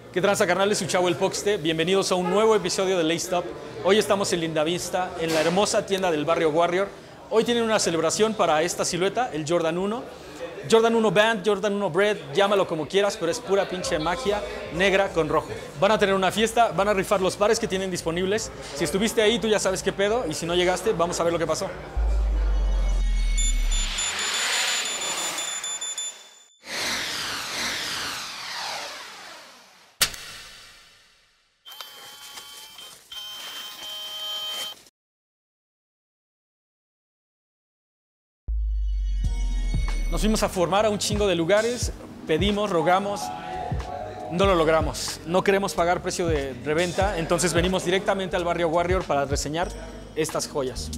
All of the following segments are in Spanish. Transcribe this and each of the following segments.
¿Qué tranza, carnales? Su chavo el Poxte. Bienvenidos a un nuevo episodio de Laced Up. Hoy estamos en Lindavista, en la hermosa tienda del barrio Warrior. Hoy tienen una celebración para esta silueta, el Jordan 1. Jordan 1 Band, Jordan 1 Bread, llámalo como quieras, pero es pura pinche magia negra con rojo. Van a tener una fiesta, van a rifar los pares que tienen disponibles. Si estuviste ahí, tú ya sabes qué pedo, y si no llegaste, vamos a ver lo que pasó. Nos fuimos a formar a un chingo de lugares, pedimos, rogamos, no lo logramos. No queremos pagar precio de reventa, entonces venimos directamente al barrio Warrior para reseñar estas joyas.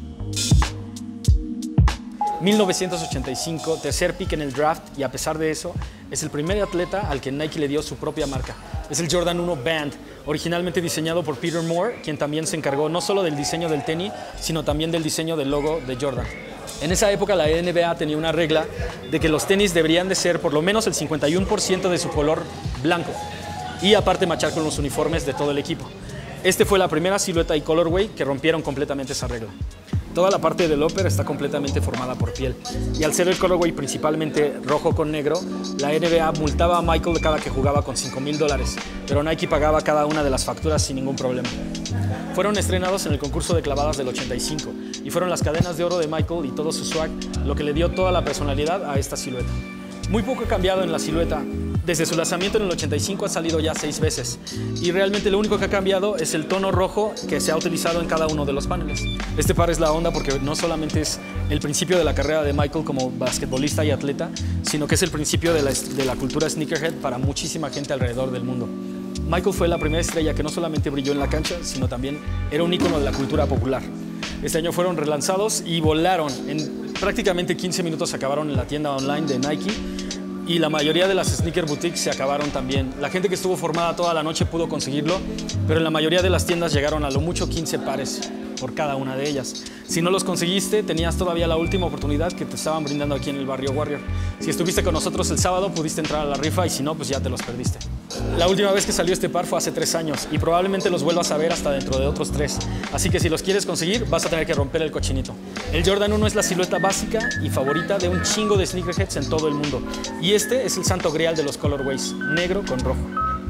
1985, tercer pick en el draft, y a pesar de eso, es el primer atleta al que Nike le dio su propia marca. Es el Jordan 1 Band, originalmente diseñado por Peter Moore, quien también se encargó no solo del diseño del tenis, sino también del diseño del logo de Jordan. En esa época la NBA tenía una regla de que los tenis deberían de ser por lo menos el 51% de su color blanco y aparte machar con los uniformes de todo el equipo. Este fue la primera silueta y colorway que rompieron completamente esa regla. Toda la parte del upper está completamente formada por piel. Y al ser el colorway principalmente rojo con negro, la NBA multaba a Michael cada que jugaba con $5,000, pero Nike pagaba cada una de las facturas sin ningún problema. Fueron estrenados en el concurso de clavadas del 85 y fueron las cadenas de oro de Michael y todo su swag lo que le dio toda la personalidad a esta silueta. Muy poco ha cambiado en la silueta. Desde su lanzamiento en el 85 ha salido ya 6 veces y realmente lo único que ha cambiado es el tono rojo que se ha utilizado en cada uno de los paneles. Este par es la onda porque no solamente es el principio de la carrera de Michael como basquetbolista y atleta, sino que es el principio de la cultura sneakerhead para muchísima gente alrededor del mundo. Michael fue la primera estrella que no solamente brilló en la cancha, sino también era un ícono de la cultura popular. Este año fueron relanzados y volaron. En prácticamente 15 minutos acabaron en la tienda online de Nike. Y la mayoría de las sneaker boutiques se acabaron también. La gente que estuvo formada toda la noche pudo conseguirlo, pero en la mayoría de las tiendas llegaron a lo mucho 15 pares por cada una de ellas. Si no los conseguiste, tenías todavía la última oportunidad que te estaban brindando aquí en el barrio Warrior. Si estuviste con nosotros el sábado, pudiste entrar a la rifa y si no, pues ya te los perdiste. La última vez que salió este par fue hace 3 años y probablemente los vuelvas a ver hasta dentro de otros 3. Así que si los quieres conseguir, vas a tener que romper el cochinito. El Jordan 1 es la silueta básica y favorita de un chingo de sneakerheads en todo el mundo. Y este es el santo grial de los colorways, negro con rojo.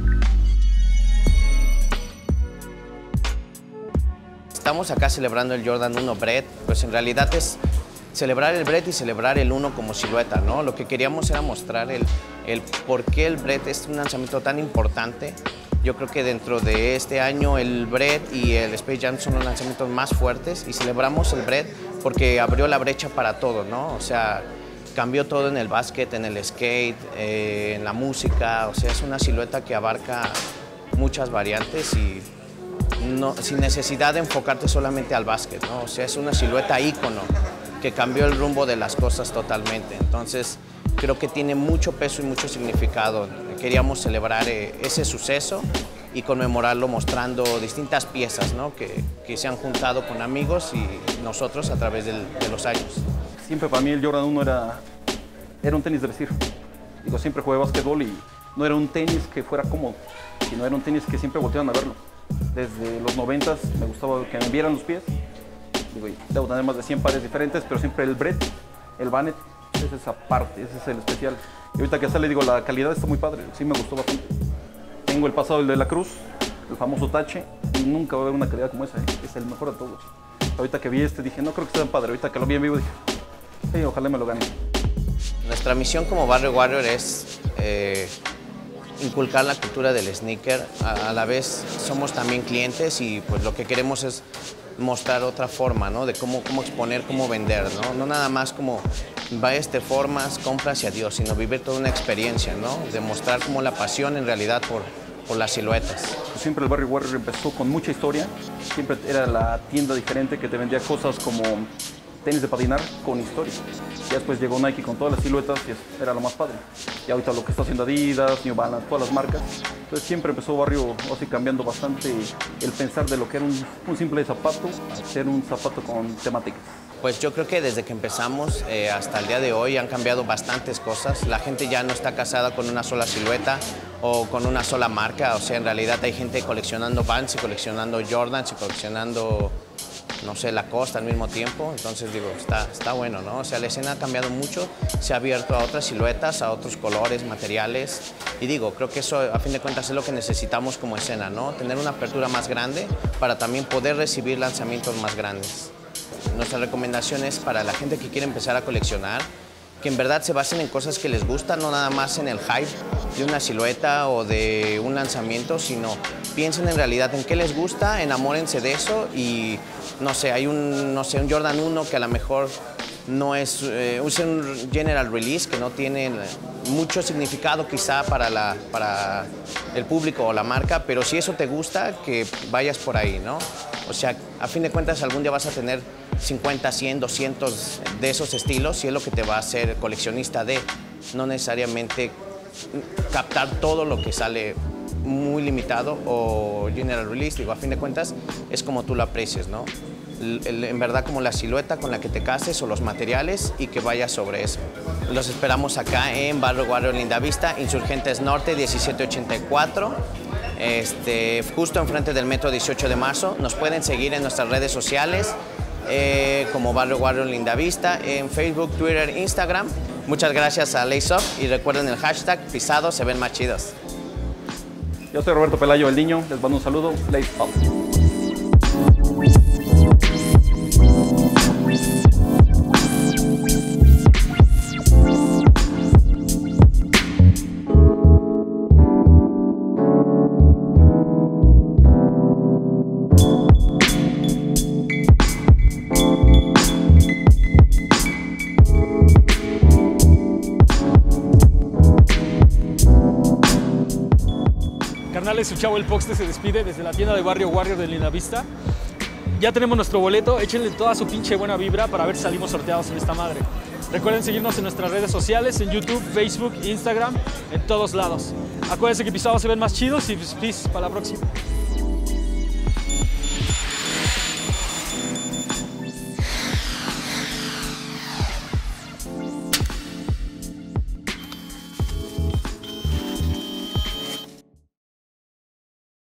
Estamos acá celebrando el Jordan 1 Bread, pues en realidad es celebrar el Bread y celebrar el 1 como silueta, ¿no? Lo que queríamos era mostrar el por qué el Bread es un lanzamiento tan importante. Yo creo que dentro de este año el Bread y el Space Jam son los lanzamientos más fuertes y celebramos el Bread porque abrió la brecha para todo, ¿no? O sea, cambió todo en el básquet, en el skate, en la música, o sea, es una silueta que abarca muchas variantes y no, sin necesidad de enfocarte solamente al básquet, ¿no? O sea, es una silueta ícono que cambió el rumbo de las cosas totalmente. Entonces, creo que tiene mucho peso y mucho significado. Queríamos celebrar ese suceso y conmemorarlo mostrando distintas piezas, ¿no? que se han juntado con amigos y nosotros a través de los años. Siempre para mí el Jordan 1 era un tenis de vestir. Digo, siempre jugué básquetbol y no era un tenis que fuera cómodo, sino era un tenis que siempre volteaban a verlo. Desde los 90s me gustaba que me vieran los pies. Digo, debo tener más de 100 pares diferentes, pero siempre el Bread, el Bannet, es esa parte, ese es el especial. Y ahorita que sale, digo, la calidad está muy padre, sí me gustó bastante. Tengo el pasado, el de la Cruz, el famoso tache, y nunca va a haber una calidad como esa, es el mejor de todos. Ahorita que vi este dije, no creo que esté tan padre, ahorita que lo vi en vivo dije, sí, ojalá me lo gane. Nuestra misión como Barrio Warrior es inculcar la cultura del sneaker, a la vez somos también clientes y pues lo que queremos es mostrar otra forma, ¿no? De cómo exponer, cómo vender, ¿no? No nada más como vayas, te formas, compras y adiós, sino vivir toda una experiencia, ¿no? Demostrar como la pasión en realidad por las siluetas. Siempre el Barrio Warrior empezó con mucha historia, siempre era la tienda diferente que te vendía cosas como tenis de patinar con historia. Ya después llegó Nike con todas las siluetas y era lo más padre. Y ahorita lo que está haciendo Adidas, New Balance, todas las marcas. Entonces siempre empezó Barrio así cambiando bastante el pensar de lo que era un simple zapato a ser un zapato con temáticas. Pues yo creo que desde que empezamos hasta el día de hoy han cambiado bastantes cosas. La gente ya no está casada con una sola silueta o con una sola marca. O sea, en realidad hay gente coleccionando Vans y coleccionando Jordans y coleccionando, no sé, Lacoste al mismo tiempo. Entonces digo, está bueno, ¿no? O sea, la escena ha cambiado mucho, se ha abierto a otras siluetas, a otros colores, materiales. Y digo, creo que eso a fin de cuentas es lo que necesitamos como escena, ¿no? Tener una apertura más grande para también poder recibir lanzamientos más grandes. Nuestra recomendación es para la gente que quiere empezar a coleccionar, que en verdad se basen en cosas que les gustan, no nada más en el hype de una silueta o de un lanzamiento, sino piensen en realidad en qué les gusta, enamórense de eso y no sé, hay un Jordan 1 que a lo mejor no es un general release, que no tiene mucho significado quizá para el público o la marca, pero si eso te gusta, que vayas por ahí, ¿no? O sea, a fin de cuentas algún día vas a tener 50, 100, 200 de esos estilos y es lo que te va a hacer coleccionista de, no necesariamente captar todo lo que sale muy limitado o general release. Digo, a fin de cuentas es como tú lo aprecies, ¿no? En verdad como la silueta con la que te cases o los materiales y que vayas sobre eso. Los esperamos acá en Barrio Warrior Lindavista, Insurgentes Norte 1784, justo enfrente del metro 18 de marzo. Nos pueden seguir en nuestras redes sociales como Barrio Warrior Lindavista, en Facebook, Twitter, Instagram. Muchas gracias a Lace Up y recuerden el hashtag pisados se ven más chidos. Yo soy Roberto Pelayo, el niño, les mando un saludo, Lace Up. Carnales, su chavo el Poxte se despide desde la tienda de Barrio Warrior de Lindavista. Ya tenemos nuestro boleto, échenle toda su pinche buena vibra para ver si salimos sorteados en esta madre. Recuerden seguirnos en nuestras redes sociales, en YouTube, Facebook, Instagram, en todos lados. Acuérdense que pisados se ven más chidos y peace para la próxima.